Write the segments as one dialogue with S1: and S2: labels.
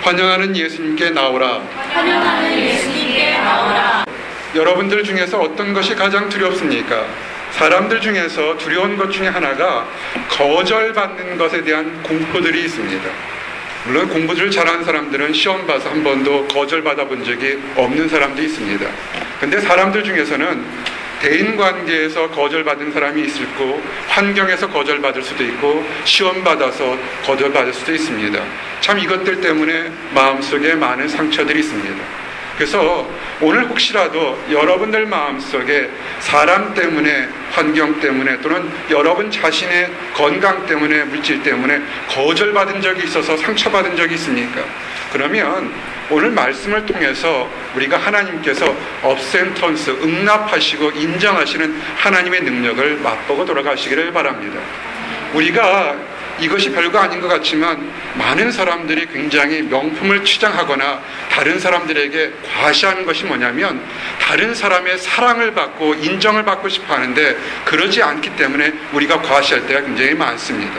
S1: 환영하는 예수님께 나오라.
S2: 환영하는 예수님께 나오라.
S1: 여러분들 중에서 어떤 것이 가장 두렵습니까? 사람들 중에서 두려운 것 중에 하나가 거절받는 것에 대한 공포들이 있습니다. 물론 공부를 잘하는 사람들은 시험 봐서 한 번도 거절받아 본 적이 없는 사람도 있습니다. 근데 사람들 중에서는 대인관계에서 거절받은 사람이 있을 거고, 환경에서 거절받을 수도 있고, 시험 받아서 거절받을 수도 있습니다. 참 이것들 때문에 마음속에 많은 상처들이 있습니다. 그래서 오늘 혹시라도 여러분들 마음속에 사람 때문에, 환경 때문에, 또는 여러분 자신의 건강 때문에, 물질 때문에 거절받은 적이 있어서 상처받은 적이 있습니까? 그러면 오늘 말씀을 통해서 우리가 하나님께서 업센턴스, 응납하시고 인정하시는 하나님의 능력을 맛보고 돌아가시기를 바랍니다. 우리가 이것이 별거 아닌 것 같지만 많은 사람들이 굉장히 명품을 치장하거나 다른 사람들에게 과시하는 것이 뭐냐면 다른 사람의 사랑을 받고 인정을 받고 싶어 하는데 그러지 않기 때문에 우리가 과시할 때가 굉장히 많습니다.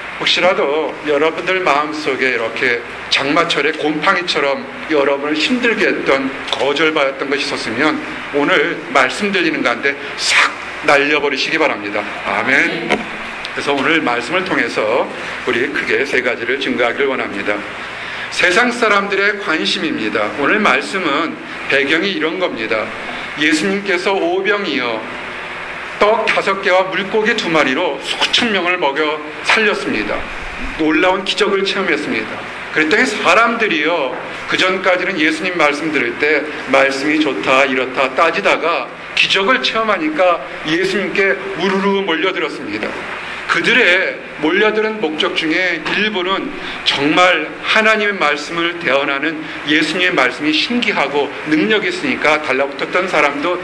S1: 혹시라도 여러분들 마음속에 이렇게 장마철에 곰팡이처럼 여러분을 힘들게 했던 거절받았던 것이 있었으면 오늘 말씀 드리는 가운데 싹 날려버리시기 바랍니다. 아멘. 그래서 오늘 말씀을 통해서 우리 크게 세 가지를 증거하기를 원합니다. 세상 사람들의 관심입니다. 오늘 말씀은 배경이 이런 겁니다. 예수님께서 오병이어 떡 5개와 물고기 2마리로 수천 명을 먹여 살렸습니다. 놀라운 기적을 체험했습니다. 그랬더니 사람들이요, 그전까지는 예수님 말씀 들을 때 말씀이 좋다 이렇다 따지다가 기적을 체험하니까 예수님께 우르르 몰려들었습니다. 그들의 몰려드는 목적 중에 일부는 정말 하나님의 말씀을 대언하는 예수님의 말씀이 신기하고 능력이 있으니까 달라붙었던 사람도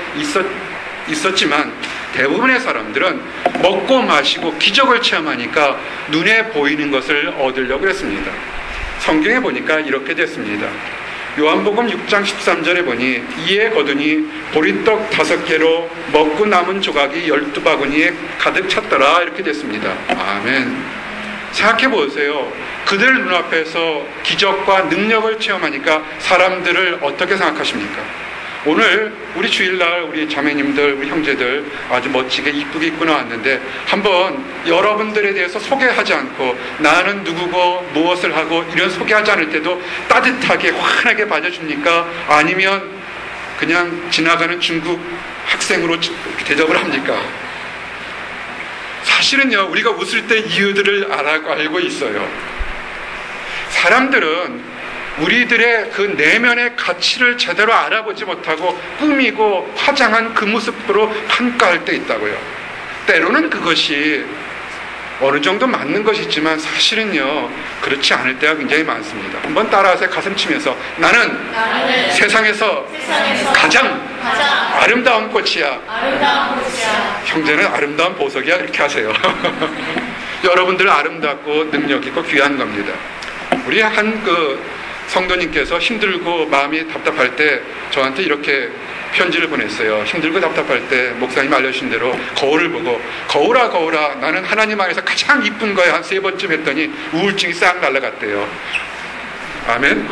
S1: 있었지만 대부분의 사람들은 먹고 마시고 기적을 체험하니까 눈에 보이는 것을 얻으려고 했습니다. 성경에 보니까 이렇게 됐습니다. 요한복음 6장 13절에 보니 이에 거두니 보리떡 5개로 먹고 남은 조각이 12바구니에 가득 찼더라 이렇게 됐습니다. 아멘. 생각해 보세요. 그들 눈앞에서 기적과 능력을 체험하니까 사람들을 어떻게 생각하십니까? 오늘 우리 주일날 우리 자매님들, 우리 형제들 아주 멋지게 이쁘게 입고 나왔는데 한번 여러분들에 대해서 소개하지 않고 나는 누구고 무엇을 하고 이런 소개하지 않을 때도 따뜻하게 환하게 봐주십니까? 아니면 그냥 지나가는 중국 학생으로 대접을 합니까? 사실은요, 우리가 웃을 때 이유들을 알고 있어요. 사람들은 우리들의 그 내면의 가치를 제대로 알아보지 못하고 꾸미고 화장한 그 모습으로 평가할 때 있다고요. 때로는 그것이 어느 정도 맞는 것이 있지만 사실은요, 그렇지 않을 때가 굉장히 많습니다. 한번 따라하세요. 가슴 치면서 나는 세상에서 가장 아름다운 꽃이야. 형제는 아름다운 보석이야. 이렇게 하세요. 여러분들 아름답고 능력 있고 귀한 겁니다. 우리 한 성도님께서 힘들고 마음이 답답할 때 저한테 이렇게 편지를 보냈어요. 힘들고 답답할 때 목사님 알려주신 대로 거울을 보고 거울아 거울아 나는 하나님 안에서 가장 이쁜 거야 한 3번쯤 했더니 우울증이 싹 날아갔대요. 아멘.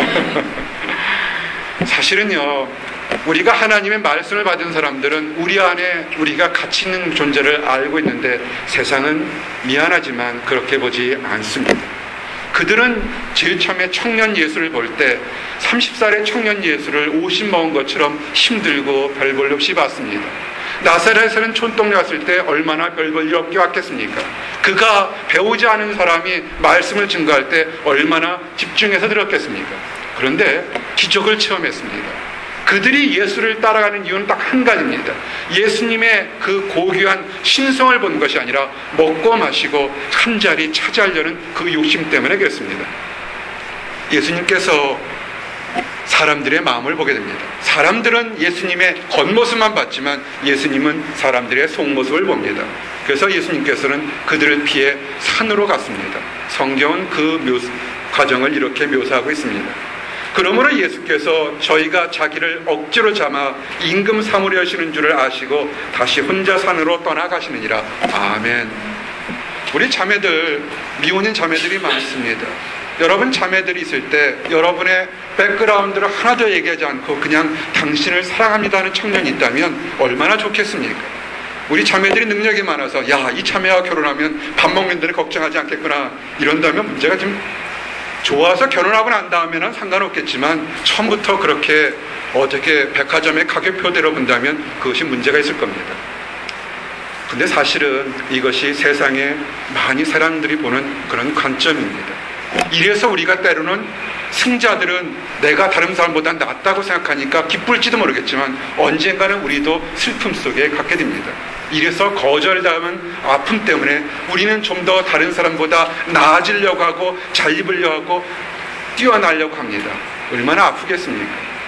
S1: 사실은요, 우리가 하나님의 말씀을 받은 사람들은 우리 안에 우리가 가치 있는 존재를 알고 있는데 세상은 미안하지만 그렇게 보지 않습니다. 그들은 제일 처음에 청년 예수를 볼 때 30살의 청년 예수를 50 먹은 것처럼 힘들고 별 볼 없이 봤습니다. 나사렛에는 촌동네 왔을 때 얼마나 별 볼 일 없게 왔겠습니까? 그가 배우지 않은 사람이 말씀을 증거할 때 얼마나 집중해서 들었겠습니까? 그런데 기적을 체험했습니다. 그들이 예수를 따라가는 이유는 딱 한 가지입니다. 예수님의 그 고귀한 신성을 본 것이 아니라 먹고 마시고 한 자리 차지하려는 그 욕심 때문에 그랬습니다. 예수님께서 사람들의 마음을 보게 됩니다. 사람들은 예수님의 겉모습만 봤지만 예수님은 사람들의 속모습을 봅니다. 그래서 예수님께서는 그들을 피해 산으로 갔습니다. 성경은 그 과정을 이렇게 묘사하고 있습니다. 그러므로 예수께서 저희가 자기를 억지로 잡아 임금 사무려 하시는 줄을 아시고 다시 혼자 산으로 떠나가시느니라. 아멘. 우리 자매들, 미혼인 자매들이 많습니다. 여러분 자매들이 있을 때 여러분의 백그라운드를 하나도 얘기하지 않고 그냥 당신을 사랑합니다 하는 청년이 있다면 얼마나 좋겠습니까? 우리 자매들이 능력이 많아서 야, 이 자매와 결혼하면 밥 먹는 데는 걱정하지 않겠구나 이런다면 문제가 좀 좋아서 결혼하고 난 다음에는 상관없겠지만 처음부터 그렇게 어떻게 백화점의 가격표대로 본다면 그것이 문제가 있을 겁니다. 근데 사실은 이것이 세상에 많이 사람들이 보는 그런 관점입니다. 이래서 우리가 때로는 승자들은 내가 다른 사람보다 낫다고 생각하니까 기쁠지도 모르겠지만 언젠가는 우리도 슬픔 속에 갖게 됩니다. 이래서 거절당한 아픔 때문에 우리는 좀 더 다른 사람보다 나아지려고 하고 잘 입으려고 하고 뛰어나려고 합니다. 얼마나 아프겠습니까?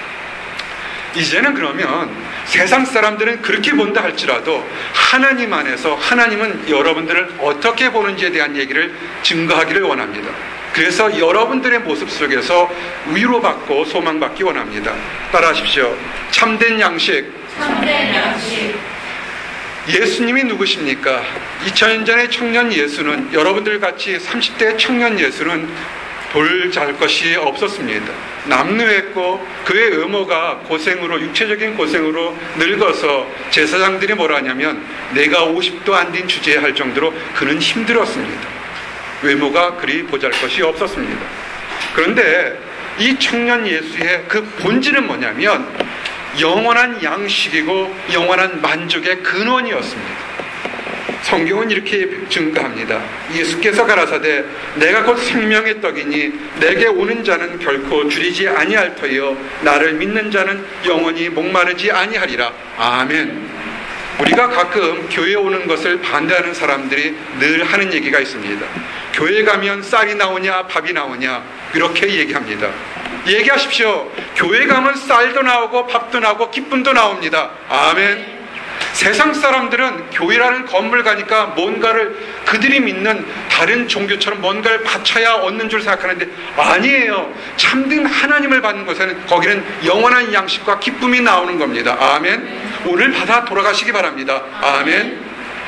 S1: 이제는 그러면 세상 사람들은 그렇게 본다 할지라도 하나님 안에서 하나님은 여러분들을 어떻게 보는지에 대한 얘기를 증거하기를 원합니다. 그래서 여러분들의 모습 속에서 위로받고 소망받기 원합니다. 따라하십시오. 참된 양식.
S2: 참된 양식.
S1: 예수님이 누구십니까? 2000년 전의 청년 예수는 여러분들 같이 30대 청년 예수는 볼잘 것이 없었습니다. 남루했고 그의 외모가 고생으로 육체적인 고생으로 늙어서 제사장들이 뭐라 하냐면 내가 50도 안 된 주제에 할 정도로 그는 힘들었습니다. 외모가 그리 보잘것이 없었습니다. 그런데 이 청년 예수의 그 본질은 뭐냐면 영원한 양식이고 영원한 만족의 근원이었습니다. 성경은 이렇게 증거합니다. 예수께서 가라사대 내가 곧 생명의 떡이니 내게 오는 자는 결코 줄이지 아니할 터이요 나를 믿는 자는 영원히 목마르지 아니하리라. 아멘. 우리가 가끔 교회에 오는 것을 반대하는 사람들이 늘 하는 얘기가 있습니다. 교회 가면 쌀이 나오냐 밥이 나오냐 이렇게 얘기합니다. 얘기하십시오. 교회 가면 쌀도 나오고 밥도 나오고 기쁨도 나옵니다. 아멘. 세상 사람들은 교회라는 건물 가니까 뭔가를 그들이 믿는 다른 종교처럼 뭔가를 바쳐야 얻는 줄 생각하는데 아니에요. 참된 하나님을 받는 것에는 거기는 영원한 양식과 기쁨이 나오는 겁니다. 아멘. 오늘 받아 돌아가시기 바랍니다. 아멘.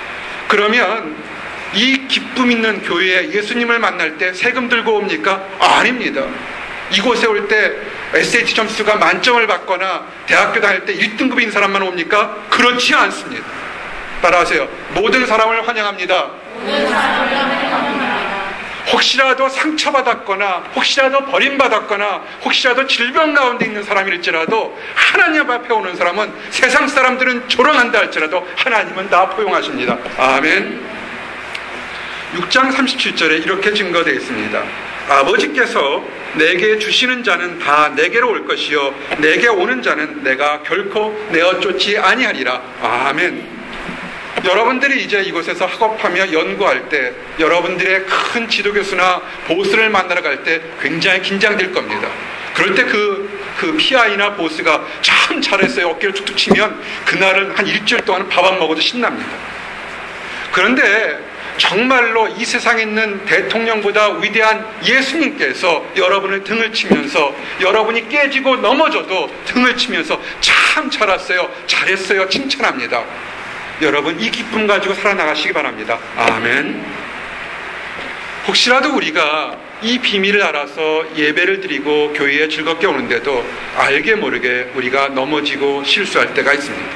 S1: 그러면 이 기쁨 있는 교회에 예수님을 만날 때 세금 들고 옵니까? 아닙니다. 이곳에 올 때 SAT 점수가 만점을 받거나 대학교 다닐 때 1등급인 사람만 옵니까? 그렇지 않습니다. 따라하세요. 모든 사람을 환영합니다.
S2: 모든 사람을 환영합니다.
S1: 혹시라도 상처받았거나 혹시라도 버림받았거나 혹시라도 질병 가운데 있는 사람일지라도 하나님 앞에 오는 사람은 세상 사람들은 조롱한다 할지라도 하나님은 다 포용하십니다. 아멘. 6장 37절에 이렇게 증거되어 있습니다. 아버지께서 내게 주시는 자는 다 내게로 올 것이요 내게 오는 자는 내가 결코 내어 쫓지 아니하리라. 아멘. 여러분들이 이제 이곳에서 학업하며 연구할 때 여러분들의 큰 지도교수나 보스를 만나러 갈 때 굉장히 긴장될 겁니다. 그럴 때 그 PI나 보스가 참 잘했어요 어깨를 툭툭 치면 그날은 한 일주일 동안 밥 안 먹어도 신납니다. 그런데 정말로 이 세상에 있는 대통령보다 위대한 예수님께서 여러분을 등을 치면서 여러분이 깨지고 넘어져도 등을 치면서 참 잘했어요 잘했어요 칭찬합니다. 여러분 이 기쁨 가지고 살아나가시기 바랍니다. 아멘. 혹시라도 우리가 이 비밀을 알아서 예배를 드리고 교회에 즐겁게 오는데도 알게 모르게 우리가 넘어지고 실수할 때가 있습니다.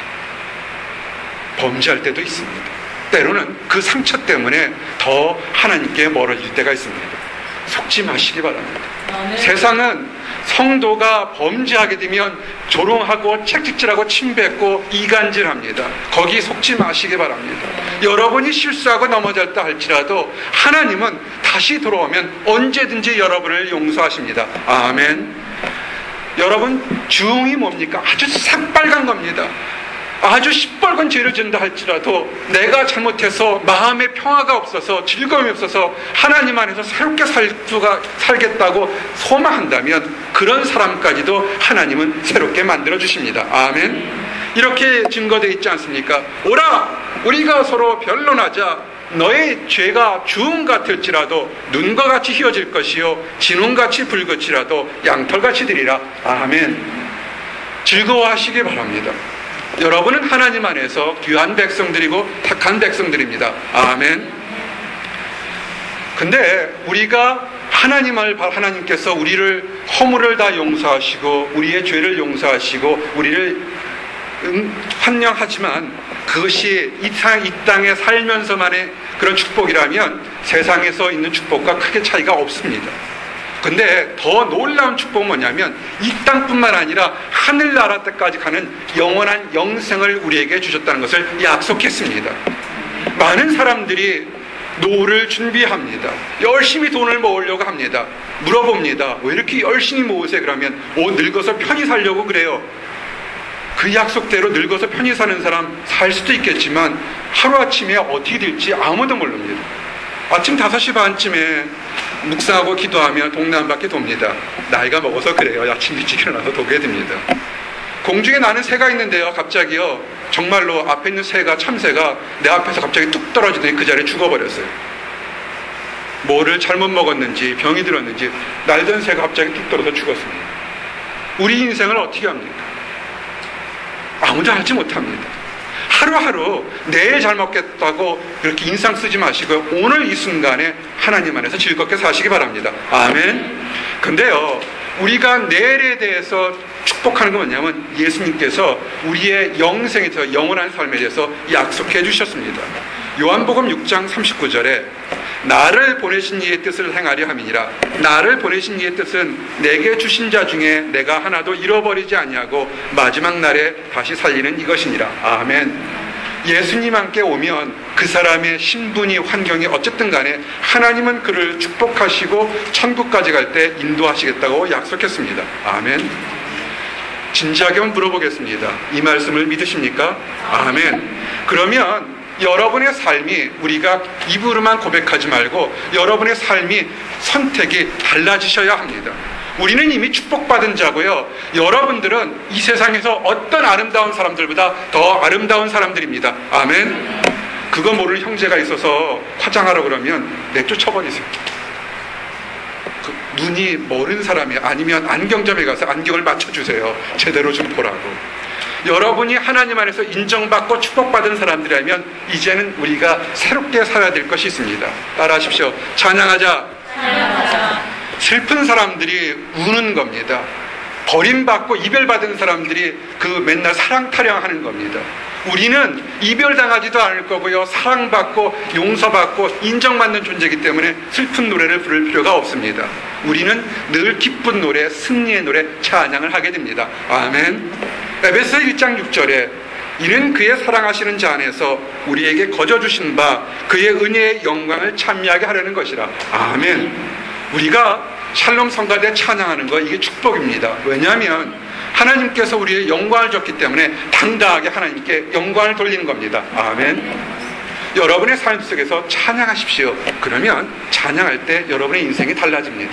S1: 범죄할 때도 있습니다. 때로는 그 상처 때문에 더 하나님께 멀어질 때가 있습니다. 속지 마시기 바랍니다. 세상은 성도가 범죄하게 되면 조롱하고 책찍질하고 침뱉고 이간질합니다. 거기 속지 마시기 바랍니다. 여러분이 실수하고 넘어졌다 할지라도 하나님은 다시 돌아오면 언제든지 여러분을 용서하십니다. 아멘. 여러분 주응이 뭡니까? 아주 새빨간 겁니다. 아주 시뻘건 죄를 짓는다 할지라도 내가 잘못해서 마음의 평화가 없어서 즐거움이 없어서 하나님 안에서 새롭게 살겠다고 소망한다면 그런 사람까지도 하나님은 새롭게 만들어 주십니다. 아멘. 이렇게 증거되어 있지 않습니까? 오라 우리가 서로 변론하자. 너의 죄가 주홍 같을지라도 눈과 같이 휘어질 것이요 진홍같이 붉을지라도 양털같이 되리라. 아멘. 즐거워하시기 바랍니다. 여러분은 하나님 안에서 귀한 백성들이고 택한 백성들입니다. 아멘. 근데 우리가 하나님께서 우리를 허물을 다 용서하시고 우리의 죄를 용서하시고 우리를 환영하지만 그것이 이 땅에 살면서만의 그런 축복이라면 세상에서 있는 축복과 크게 차이가 없습니다. 근데 더 놀라운 축복은 뭐냐면 이 땅뿐만 아니라 하늘나라 때까지 가는 영원한 영생을 우리에게 주셨다는 것을 약속했습니다. 많은 사람들이 노후를 준비합니다. 열심히 돈을 모으려고 합니다. 물어봅니다. 왜 이렇게 열심히 모으세요? 그러면 늙어서 편히 살려고 그래요. 그 약속대로 늙어서 편히 사는 사람 살 수도 있겠지만 하루아침에 어떻게 될지 아무도 모릅니다. 아침 5시 반쯤에 묵상하고 기도하며 동네 한 바퀴 돕니다. 나이가 먹어서 그래요. 아침 일찍 일어나서 도게 됩니다. 공중에 나는 새가 있는데요. 갑자기요. 정말로 앞에 있는 새가 참새가 내 앞에서 갑자기 뚝 떨어지더니 그 자리에 죽어버렸어요. 뭐를 잘못 먹었는지 병이 들었는지 날던 새가 갑자기 뚝 떨어져 죽었습니다. 우리 인생을 어떻게 합니까? 아무도 알지 못합니다. 하루하루 내일 잘 먹겠다고 그렇게 인상 쓰지 마시고 오늘 이 순간에 하나님 안에서 즐겁게 사시기 바랍니다. 아멘. 근데요, 우리가 내일에 대해서 축복하는 건 뭐냐면 예수님께서 우리의 영생에 대해서 영원한 삶에 대해서 약속해 주셨습니다. 요한복음 6장 39절에 나를 보내신 이의 뜻을 행하려 함이니라. 나를 보내신 이의 뜻은 내게 주신 자 중에 내가 하나도 잃어버리지 아니하고 마지막 날에 다시 살리는 이것이니라. 아멘. 예수님 함께 오면 그 사람의 신분이 환경이 어쨌든 간에 하나님은 그를 축복하시고 천국까지 갈 때 인도하시겠다고 약속했습니다. 아멘. 진지하게 한번 물어보겠습니다. 이 말씀을 믿으십니까? 아멘. 그러면 여러분의 삶이 우리가 입으로만 고백하지 말고 여러분의 삶이 선택이 달라지셔야 합니다. 우리는 이미 축복받은 자고요. 여러분들은 이 세상에서 어떤 아름다운 사람들보다 더 아름다운 사람들입니다. 아멘. 그거 모르는 형제가 있어서 화장하러 그러면 내쫓아버리세요. 눈이 멀은 사람이 아니면 안경점에 가서 안경을 맞춰주세요. 제대로 좀 보라고. 여러분이 하나님 안에서 인정받고 축복받은 사람들이라면 이제는 우리가 새롭게 살아야 될 것이 있습니다. 따라하십시오. 찬양하자.
S2: 찬양하자.
S1: 슬픈 사람들이 우는 겁니다. 버림받고 이별받은 사람들이 그 맨날 사랑 타령하는 겁니다. 우리는 이별당하지도 않을 거고요. 사랑받고 용서받고 인정받는 존재이기 때문에 슬픈 노래를 부를 필요가 없습니다. 우리는 늘 기쁜 노래, 승리의 노래, 찬양을 하게 됩니다. 아멘. 에베소 1장 6절에 이는 그의 사랑하시는 자 안에서 우리에게 거저주신 바 그의 은혜의 영광을 찬미하게 하려는 것이라. 아멘. 우리가 샬롬 성가대 찬양하는 거 이게 축복입니다. 왜냐하면 하나님께서 우리의 영광을 줬기 때문에 당당하게 하나님께 영광을 돌리는 겁니다. 아멘. 여러분의 삶 속에서 찬양하십시오. 그러면 찬양할 때 여러분의 인생이 달라집니다.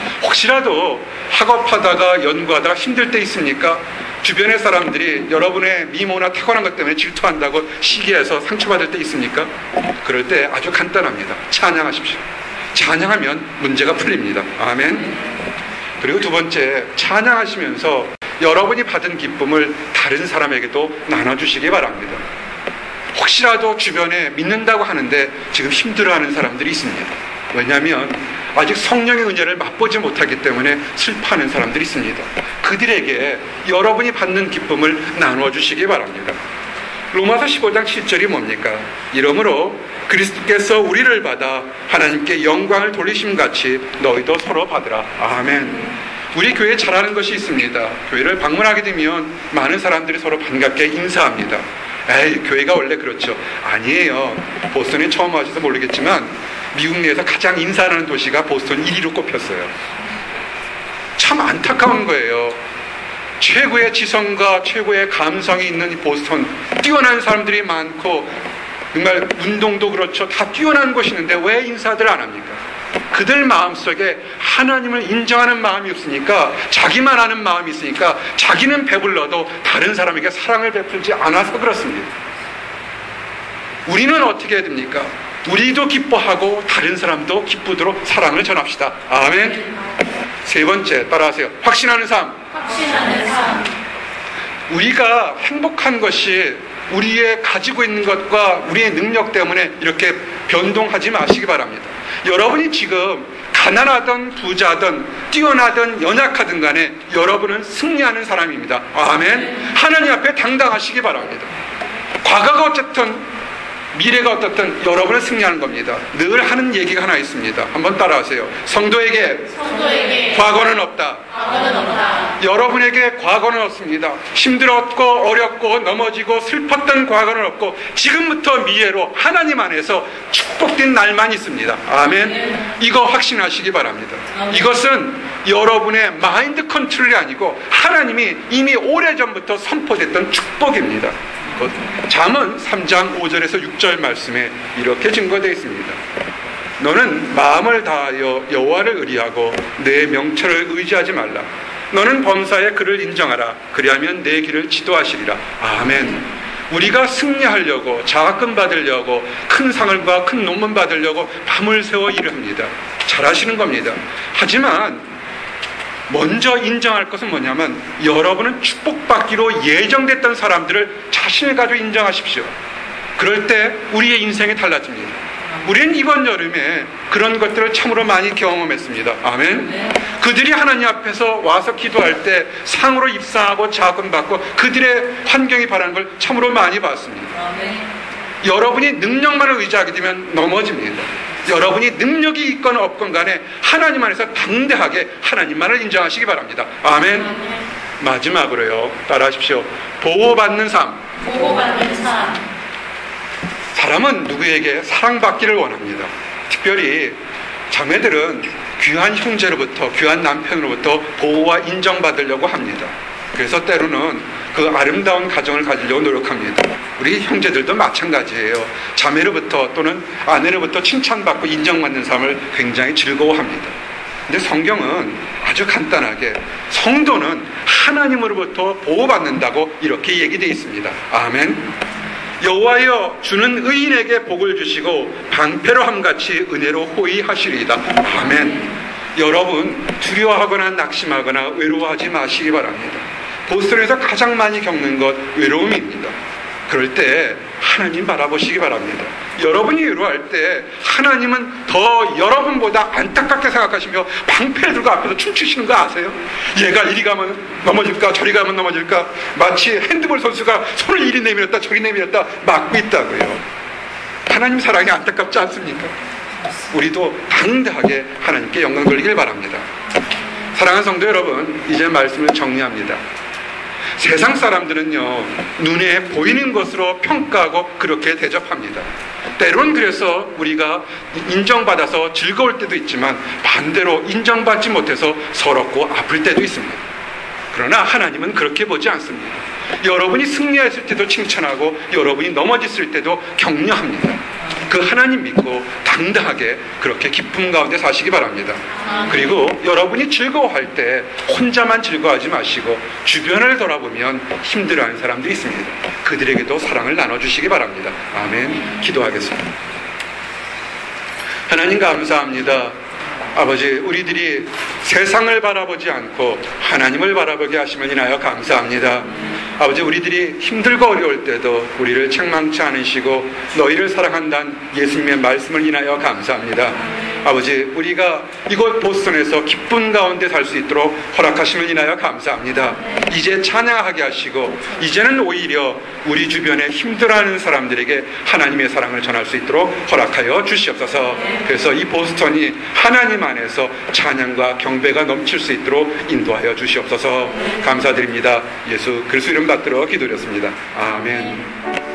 S1: 혹시라도 학업하다가 연구하다가 힘들 때 있습니까? 주변의 사람들이 여러분의 미모나 타고난 것 때문에 질투한다고 시기해서 상처받을 때 있습니까? 그럴 때 아주 간단합니다. 찬양하십시오. 찬양하면 문제가 풀립니다. 아멘. 그리고 두 번째, 찬양하시면서 여러분이 받은 기쁨을 다른 사람에게도 나눠주시기 바랍니다. 혹시라도 주변에 믿는다고 하는데 지금 힘들어하는 사람들이 있습니다. 왜냐하면 아직 성령의 은혜를 맛보지 못하기 때문에 슬퍼하는 사람들이 있습니다. 그들에게 여러분이 받는 기쁨을 나눠주시기 바랍니다. 로마서 15장 7절이 뭡니까? 이러므로 그리스도께서 우리를 받아 하나님께 영광을 돌리심같이 너희도 서로 받으라. 아멘. 우리 교회에 잘하는 것이 있습니다. 교회를 방문하게 되면 많은 사람들이 서로 반갑게 인사합니다. 에이, 교회가 원래 그렇죠. 아니에요. 보스턴에 처음 와셔서 모르겠지만 미국 내에서 가장 인사하는 도시가 보스턴 1위로 꼽혔어요. 참 안타까운 거예요. 최고의 지성과 최고의 감성이 있는 이 보스턴, 뛰어난 사람들이 많고 정말 운동도 그렇죠. 다 뛰어난 곳이 있는데 왜 인사들 안 합니까? 그들 마음속에 하나님을 인정하는 마음이 없으니까, 자기만 아는 마음이 있으니까 자기는 배불러도 다른 사람에게 사랑을 베풀지 않아서 그렇습니다. 우리는 어떻게 해야 됩니까? 우리도 기뻐하고 다른 사람도 기쁘도록 사랑을 전합시다. 아멘. 세 번째, 따라하세요. 확신하는 삶.
S2: 확신하는 삶.
S1: 우리가 행복한 것이 우리의 가지고 있는 것과 우리의 능력 때문에 이렇게 변동하지 마시기 바랍니다. 여러분이 지금 가난하든 부자든 뛰어나든 연약하든 간에 여러분은 승리하는 사람입니다. 아멘. 하나님 앞에 당당하시기 바랍니다. 과거가 어쨌든 미래가 어떻든 여러분은 승리하는 겁니다. 늘 하는 얘기가 하나 있습니다. 한번 따라하세요. 성도에게 과거는 없다. 여러분에게 과거는 없습니다. 힘들었고 어렵고 넘어지고 슬펐던 과거는 없고 지금부터 미래로 하나님 안에서 축복된 날만 있습니다. 아멘. 이거 확신하시기 바랍니다. 이것은 여러분의 마인드 컨트롤이 아니고 하나님이 이미 오래전부터 선포됐던 축복입니다. 잠언 3장 5절에서 6절 말씀에 이렇게 증거되어 있습니다. 너는 마음을 다하여 여호와를 의리하고 내 명철을 의지하지 말라. 너는 범사에 그를 인정하라. 그리하면 내 길을 지도하시리라. 아멘. 우리가 승리하려고 장학금 받으려고 큰 상을과 큰 논문 받으려고 밤을 새워 일을 합니다. 잘하시는 겁니다. 하지만 먼저 인정할 것은 뭐냐면 여러분은 축복받기로 예정됐던 사람들을 자신을 가지고 인정하십시오. 그럴 때 우리의 인생이 달라집니다. 우리는 이번 여름에 그런 것들을 참으로 많이 경험했습니다. 아멘. 그들이 하나님 앞에서 와서 기도할 때 상으로 입상하고 자금 받고 그들의 환경이 바라는 걸 참으로 많이 봤습니다. 여러분이 능력만을 의지하게 되면 넘어집니다. 여러분이 능력이 있건 없건 간에 하나님 안에서 당대하게 하나님만을 인정하시기 바랍니다. 아멘. 마지막으로요, 따라하십시오. 보호받는 삶. 사람은 누구에게 사랑받기를 원합니다. 특별히 자매들은 귀한 형제로부터, 귀한 남편으로부터 보호와 인정받으려고 합니다. 그래서 때로는 그 아름다운 가정을 가지려고 노력합니다. 우리 형제들도 마찬가지예요. 자매로부터 또는 아내로부터 칭찬받고 인정받는 삶을 굉장히 즐거워합니다. 근데 성경은 아주 간단하게 성도는 하나님으로부터 보호받는다고 이렇게 얘기되어 있습니다. 아멘. 여호와여 주는 의인에게 복을 주시고 방패로 함같이 은혜로 호의하시리이다. 아멘. 여러분 두려워하거나 낙심하거나 외로워하지 마시기 바랍니다. 보스턴에서 가장 많이 겪는 것 외로움입니다. 그럴 때 하나님 바라보시기 바랍니다. 여러분이 외로워할 때 하나님은 더 여러분보다 안타깝게 생각하시며 방패를 들고 앞에서 춤추시는 거 아세요? 얘가 이리 가면 넘어질까 저리 가면 넘어질까 마치 핸드볼 선수가 손을 이리 내밀었다 저리 내밀었다 막고 있다고요. 하나님 사랑이 안타깝지 않습니까? 우리도 당대하게 하나님께 영광 돌리길 바랍니다. 사랑하는 성도 여러분, 이제 말씀을 정리합니다. 세상 사람들은요, 눈에 보이는 것으로 평가하고 그렇게 대접합니다. 때론 그래서 우리가 인정받아서 즐거울 때도 있지만 반대로 인정받지 못해서 서럽고 아플 때도 있습니다. 그러나 하나님은 그렇게 보지 않습니다. 여러분이 승리했을 때도 칭찬하고 여러분이 넘어졌을 때도 격려합니다. 그 하나님 믿고 당당하게 그렇게 기쁨 가운데 사시기 바랍니다. 그리고 여러분이 즐거워할 때 혼자만 즐거워하지 마시고 주변을 돌아보면 힘들어하는 사람들이 있습니다. 그들에게도 사랑을 나눠주시기 바랍니다. 아멘. 기도하겠습니다. 하나님 감사합니다. 아버지, 우리들이 세상을 바라보지 않고 하나님을 바라보게 하심을 인하여 감사합니다. 아버지, 우리들이 힘들고 어려울 때도 우리를 책망치 않으시고 너희를 사랑한다는 예수님의 말씀을 인하여 감사합니다. 아버지, 우리가 이곳 보스턴에서 기쁨 가운데 살 수 있도록 허락하심을 인하여 감사합니다. 이제 찬양하게 하시고 이제는 오히려 우리 주변에 힘들어하는 사람들에게 하나님의 사랑을 전할 수 있도록 허락하여 주시옵소서. 그래서 이 보스턴이 하나님 안에서 찬양과 경배가 넘칠 수 있도록 인도하여 주시옵소서. 감사드립니다. 예수 그리스도 이름 받들어 기도드렸습니다. 아멘.